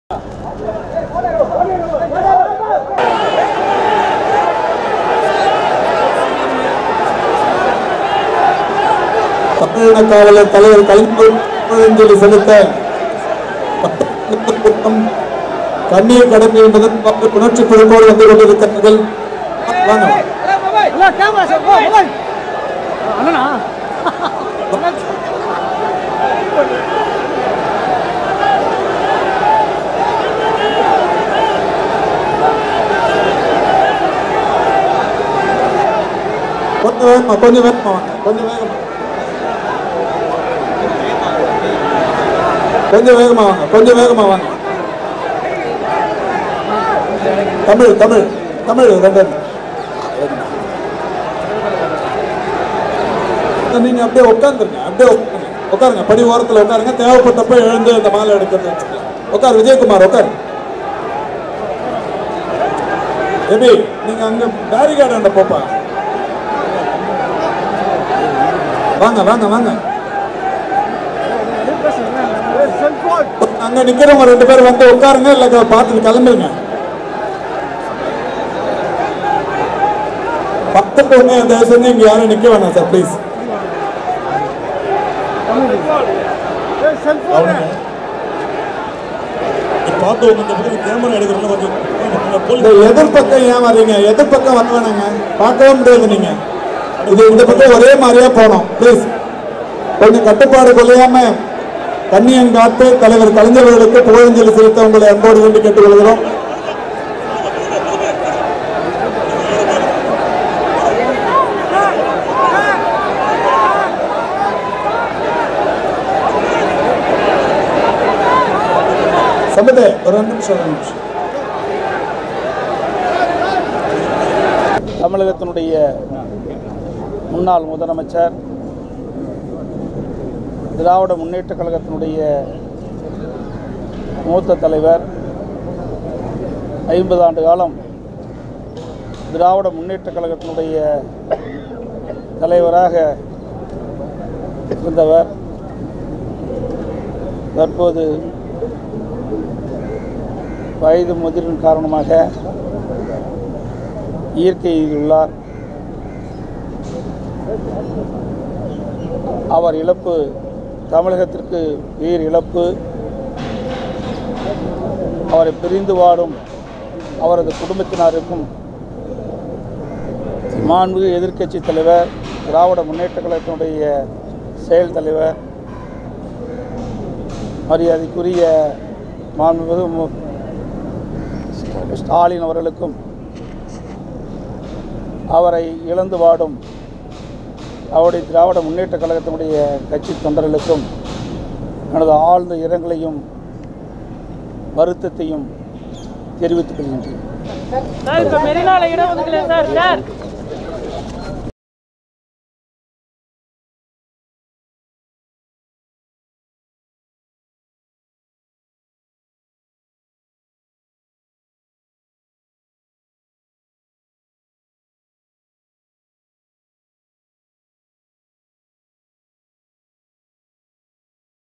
தமிழக காவலர் தலைவர் கலைஞர் செலுத்த கண்ணீர் கடமை என்பதன் உணர்ச்சி குழுக்கோடு வந்து கொண்டிருக்கிறார்கள். கொஞ்சம் வேகமா வாங்க, கொஞ்சம் வேகமா வாங்க. தமிழ் தமிழ் தமிழ் ரெண்டு நீங்க அப்படியே உட்காந்துருங்க, உட்காருங்க, படி ஓரத்தில் உட்காருங்க. தேவைப்பட்டப்ப எழுந்து அந்த மாலை எடுக்கிறது. உட்கார் விஜயகுமார், உட்காரு. எப்படி நீங்க அங்க பேரிகார்டு அந்த போப்பா. வாங்க வாங்க வாங்க. அங்க நிக்கிறவங்க ரெண்டு பேரும் வந்து உட்காருங்க, இல்ல பார்த்துட்டு கிளம்புங்க. பக்கத்து ஒண்ணு தயவு செஞ்சு இங்க யாரும் நிக்க வேணாம் சார், பிளீஸ். எதிர்பக்கம் ஏன் வர்றீங்க? எதிர்பக்கம் வர வேணாங்க, பார்க்கவே முடியாது. நீங்க இது இந்த பக்கம் ஒரே மாதிரியா போனோம். பிளீஸ் கொஞ்சம் கட்டுப்பாடு கொள்ளையாம கண்ணியங்காத்து தலைவர் கலைஞர்களுக்கு புகழஞ்சலி செலுத்த உங்களை அன்போடு வேண்டி கேட்டுக்கொள்கிறோம். சம்பதே ஒரு 2 நிமிஷம். தமிழகத்தினுடைய முன்னாள் முதலமைச்சர், திராவிட முன்னேற்ற கழகத்தினுடைய மூத்த தலைவர், 50 ஆண்டு காலம் திராவிட முன்னேற்ற கழகத்தினுடைய தலைவராக இருந்தவர், தற்போது வயது முதிரின் காரணமாக இயற்கையில் உள்ளார். அவர் இழப்பு தமிழகத்திற்கு உயிர் இழப்பு. அவரை பிரிந்து வாடும் அவரது குடும்பத்தினருக்கும் மாண்புமிகு எதிர்க்கட்சி தலைவர், திராவிட முன்னேற்ற கழகத்தினுடைய செயல் தலைவர், மரியாதைக்குரிய மாண்புமிகு ஸ்டாலின் அவர்களுக்கும் அவரை இழந்து வாடும் அவருடைய திராவிட முன்னேற்ற கழகத்தினுடைய கட்சி தொண்டர்களுக்கும் எனது ஆழ்ந்த இரங்கலையும் வருத்தத்தையும் தெரிவித்துக் கொள்கின்றேன்.